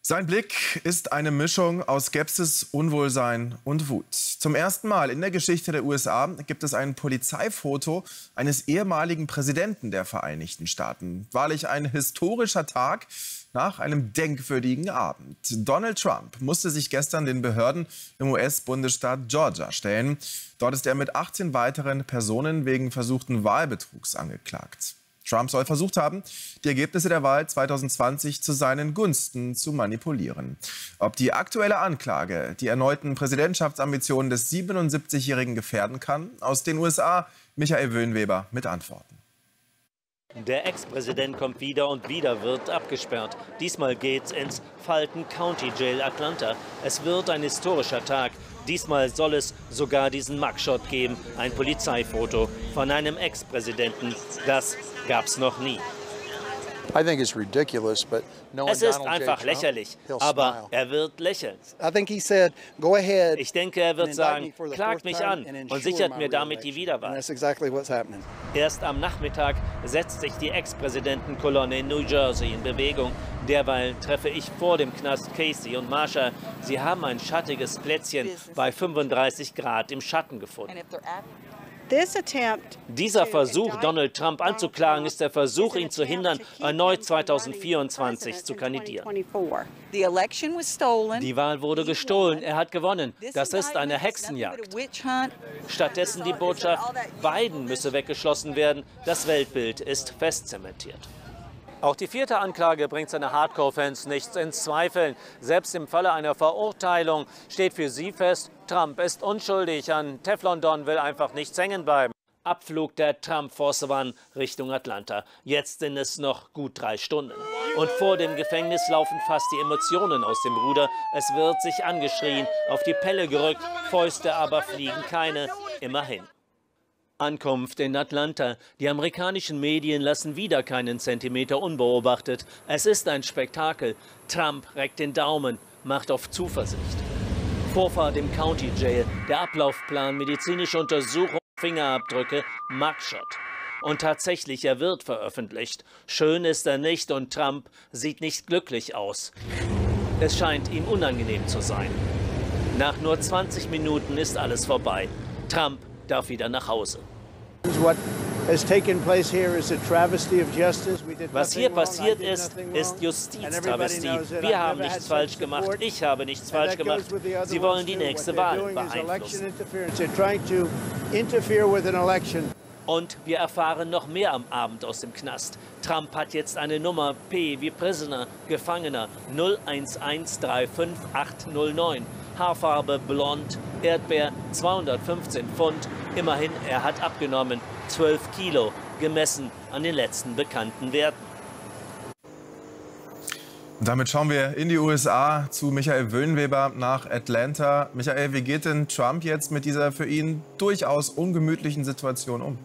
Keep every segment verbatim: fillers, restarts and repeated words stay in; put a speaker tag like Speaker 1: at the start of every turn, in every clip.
Speaker 1: Sein Blick ist eine Mischung aus Skepsis, Unwohlsein und Wut. Zum ersten Mal in der Geschichte der U S A gibt es ein Polizeifoto eines ehemaligen Präsidenten der Vereinigten Staaten. Wahrlich ein historischer Tag nach einem denkwürdigen Abend. Donald Trump musste sich gestern den Behörden im U S-Bundesstaat Georgia stellen. Dort ist er mit achtzehn weiteren Personen wegen versuchten Wahlbetrugs angeklagt. Trump soll versucht haben, die Ergebnisse der Wahl zweitausendzwanzig zu seinen Gunsten zu manipulieren. Ob die aktuelle Anklage die erneuten Präsidentschaftsambitionen des siebenundsiebzigjährigen gefährden kann? Aus den U S A Michael Wöhnweber mit Antworten.
Speaker 2: Der Ex-Präsident kommt wieder und wieder wird abgesperrt. Diesmal geht's ins Fulton County Jail Atlanta. Es wird ein historischer Tag. Diesmal soll es sogar diesen Mugshot geben, ein Polizeifoto von einem Ex-Präsidenten. Das gab's noch nie. Es ist einfach lächerlich, aber er wird lächeln. Ich denke, er wird sagen, klagt mich an und sichert mir damit die Wiederwahl. Erst am Nachmittag setzt sich die Ex-Präsidentenkolonne in New Jersey in Bewegung. Derweil treffe ich vor dem Knast Casey und Marsha. Sie haben ein schattiges Plätzchen bei fünfunddreißig Grad im Schatten gefunden. Dieser Versuch, Donald Trump anzuklagen, ist der Versuch, ihn zu hindern, erneut zweitausendvierundzwanzig zu kandidieren. Die Wahl wurde gestohlen, er hat gewonnen. Das ist eine Hexenjagd. Stattdessen die Botschaft, Biden müsse weggeschlossen werden. Das Weltbild ist fest zementiert. Auch die vierte Anklage bringt seine Hardcore-Fans nichts ins Zweifeln. Selbst im Falle einer Verurteilung steht für sie fest, Trump ist unschuldig. An Teflon Don will einfach nichts hängen bleiben. Abflug der Trump Force One Richtung Atlanta. Jetzt sind es noch gut drei Stunden. Und vor dem Gefängnis laufen fast die Emotionen aus dem Ruder. Es wird sich angeschrien, auf die Pelle gerückt, Fäuste aber fliegen keine, immerhin. Ankunft in Atlanta. Die amerikanischen Medien lassen wieder keinen Zentimeter unbeobachtet. Es ist ein Spektakel. Trump reckt den Daumen, macht auf Zuversicht. Vorfahrt im County Jail, der Ablaufplan, medizinische Untersuchung, Fingerabdrücke, Mugshot. Und tatsächlich, er wird veröffentlicht. Schön ist er nicht und Trump sieht nicht glücklich aus. Es scheint ihm unangenehm zu sein. Nach nur zwanzig Minuten ist alles vorbei. Trump darf wieder nach Hause. Was hier passiert ist, ist Justiztravestie. Wir haben nichts falsch gemacht, ich habe nichts falsch gemacht. Sie wollen die nächste Wahl beeinflussen. Und wir erfahren noch mehr am Abend aus dem Knast. Trump hat jetzt eine Nummer, P wie Prisoner, Gefangener, null eins eins drei fünf acht null neun. Haarfarbe blond, Erdbeer, zweihundertfünfzehn Pfund. Immerhin, er hat abgenommen, zwölf Kilo, gemessen an den letzten bekannten Werten.
Speaker 1: Und damit schauen wir in die U S A zu Michael Wöhnweber nach Atlanta. Michael, wie geht denn Trump jetzt mit dieser für ihn durchaus ungemütlichen Situation um?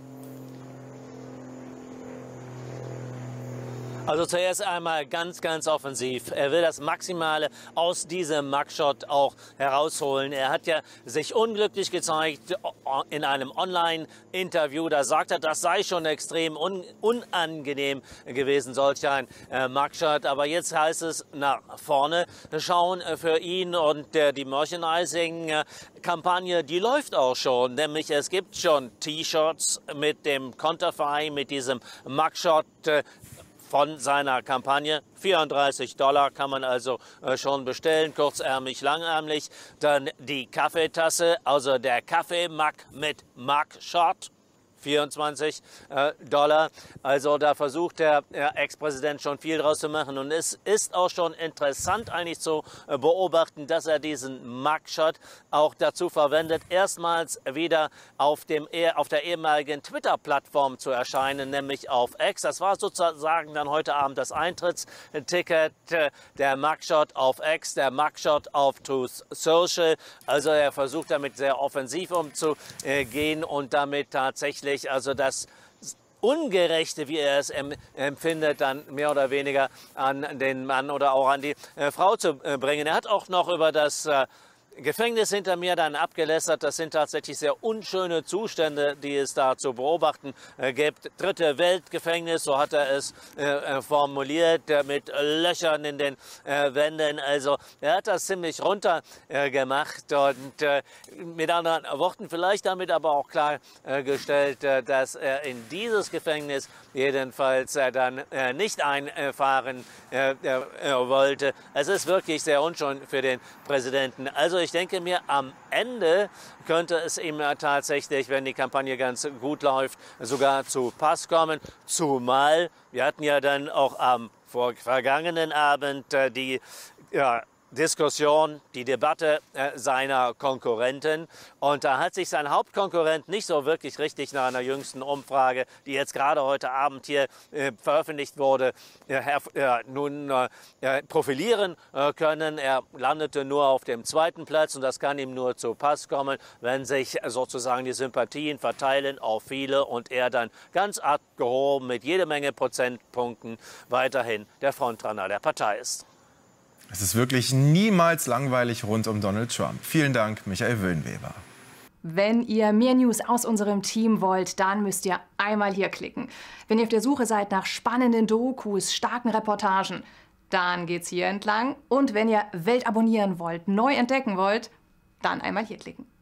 Speaker 2: Also zuerst einmal ganz, ganz offensiv. Er will das Maximale aus diesem Mugshot auch herausholen. Er hat ja sich unglücklich gezeigt in einem Online-Interview. Da sagt er, das sei schon extrem un unangenehm gewesen, solch ein äh, Mugshot. Aber jetzt heißt es nach vorne schauen für ihn und äh, die Merchandising-Kampagne, die läuft auch schon. Nämlich es gibt schon T-Shirts mit dem Konterfei, mit diesem Mugshot äh, von seiner Kampagne. vierunddreißig Dollar kann man also äh, schon bestellen, kurzärmlich, langärmlich. Dann die Kaffeetasse, also der Kaffeemug mit Mugshot. vierundzwanzig Dollar. Also da versucht der Ex-Präsident schon viel draus zu machen. Und es ist auch schon interessant eigentlich zu beobachten, dass er diesen Mugshot auch dazu verwendet, erstmals wieder auf, dem, auf der ehemaligen Twitter-Plattform zu erscheinen, nämlich auf X. Das war sozusagen dann heute Abend das Eintrittsticket, der Mugshot auf X, der Mugshot auf Truth Social. Also er versucht damit sehr offensiv umzugehen und damit tatsächlich also das Ungerechte, wie er es empfindet, dann mehr oder weniger an den Mann oder auch an die Frau zu bringen. Er hat auch noch über das Gefängnis hinter mir dann abgelästert. Das sind tatsächlich sehr unschöne Zustände, die es da zu beobachten äh, gibt. Dritte Weltgefängnis, so hat er es äh, formuliert, äh, mit Löchern in den äh, Wänden. Also er hat das ziemlich runter äh, gemacht und äh, mit anderen Worten vielleicht damit aber auch klargestellt, äh, dass er in dieses Gefängnis jedenfalls äh, dann äh, nicht einfahren äh, äh, wollte. Es ist wirklich sehr unschön für den Präsidenten. Also ich denke mir, am Ende könnte es ihm tatsächlich, wenn die Kampagne ganz gut läuft, sogar zu Pass kommen. Zumal wir hatten ja dann auch am vergangenen Abend äh, die ja, Diskussion, die Debatte äh, seiner Konkurrenten. Und da hat sich sein Hauptkonkurrent nicht so wirklich richtig nach einer jüngsten Umfrage, die jetzt gerade heute Abend hier äh, veröffentlicht wurde, äh, äh, nun äh, profilieren äh, können. Er landete nur auf dem zweiten Platz und das kann ihm nur zu Pass kommen, wenn sich sozusagen die Sympathien verteilen auf viele und er dann ganz abgehoben mit jede Menge Prozentpunkten weiterhin der Frontrunner der Partei ist.
Speaker 1: Es ist wirklich niemals langweilig rund um Donald Trump. Vielen Dank, Michael Wöhnweber.
Speaker 3: Wenn ihr mehr News aus unserem Team wollt, dann müsst ihr einmal hier klicken. Wenn ihr auf der Suche seid nach spannenden Dokus, starken Reportagen, dann geht's hier entlang. Und wenn ihr Welt abonnieren wollt, neu entdecken wollt, dann einmal hier klicken.